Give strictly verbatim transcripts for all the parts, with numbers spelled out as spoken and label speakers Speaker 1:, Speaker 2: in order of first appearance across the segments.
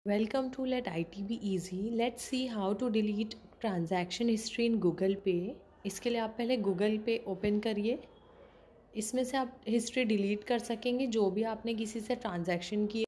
Speaker 1: Welcome to Let I T Be Easy. Let's see how to delete transaction history in Google Pay. इसके लिए आप पहले Google Pay open करिए। इसमें से आप हिस्ट्री डिलीट कर सकेंगे जो भी आपने किसी से ट्रांजैक्शन किए।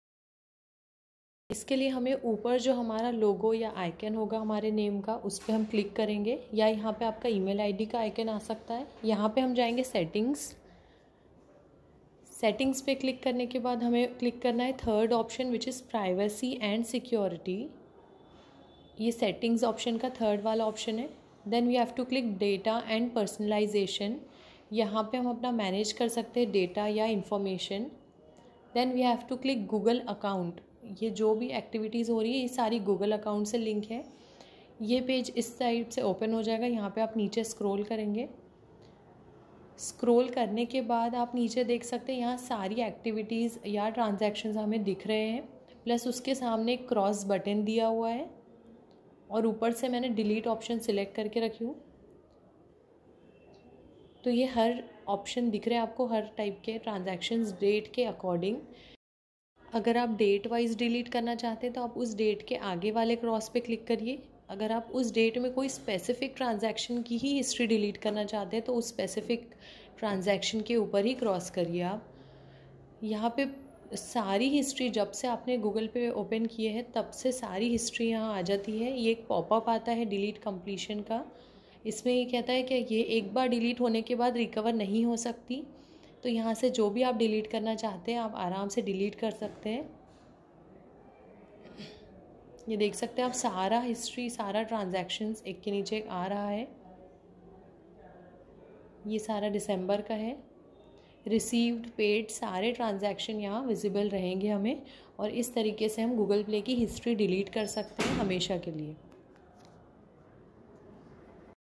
Speaker 1: इसके लिए हमें ऊपर जो हमारा लोगो या आइकन होगा हमारे नेम का, उस पर हम क्लिक करेंगे, या यहाँ पे आपका ईमेल आईडी का आइकन आ सकता है। यहाँ पे हम जाएंगे सेटिंग्स। सेटिंग्स पे क्लिक करने के बाद हमें क्लिक करना है third option which is privacy and security. ये सेटिंग्स ऑप्शन का थर्ड वाला ऑप्शन है। Then we have to click data and personalisation. यहाँ पे हम अपना मैनेज कर सकते हैं डेटा या information. Then we have to click Google account. ये जो भी एक्टिविटीज़ हो रही है ये सारी गूगल अकाउंट से लिंक है। ये पेज इस साइड से ओपन हो जाएगा। यहाँ पे आप नीचे स्क्रॉल करेंगे। स्क्रॉल करने के बाद आप नीचे देख सकते हैं यहाँ सारी एक्टिविटीज़ या ट्रांजैक्शंस हमें दिख रहे हैं, प्लस उसके सामने एक क्रॉस बटन दिया हुआ है और ऊपर से मैंने डिलीट ऑप्शन सिलेक्ट करके रखी हूँ। तो ये हर ऑप्शन दिख रहे हैं आपको हर टाइप के ट्रांजैक्शंस डेट के अकॉर्डिंग। अगर आप डेट वाइज डिलीट करना चाहते हैं तो आप उस डेट के आगे वाले क्रॉस पे क्लिक करिए। अगर आप उस डेट में कोई स्पेसिफिक ट्रांजैक्शन की ही हिस्ट्री डिलीट करना चाहते हैं तो उस स्पेसिफिक ट्रांजैक्शन के ऊपर ही क्रॉस करिए आप। यहाँ पे सारी हिस्ट्री जब से आपने गूगल पे ओपन किए हैं तब से सारी हिस्ट्री यहाँ आ जाती है। ये एक पॉपअप आता है डिलीट कंप्लीशन का। इसमें ये कहता है कि ये एक बार डिलीट होने के बाद रिकवर नहीं हो सकती। तो यहाँ से जो भी आप डिलीट करना चाहते हैं आप आराम से डिलीट कर सकते हैं। ये देख सकते हैं आप सारा हिस्ट्री सारा ट्रांजैक्शंस एक के नीचे एक आ रहा है। ये सारा दिसंबर का है। रिसीव्ड पेड सारे ट्रांजैक्शन यहाँ विजिबल रहेंगे हमें, और इस तरीके से हम गूगल प्ले की हिस्ट्री डिलीट कर सकते हैं हमेशा के लिए।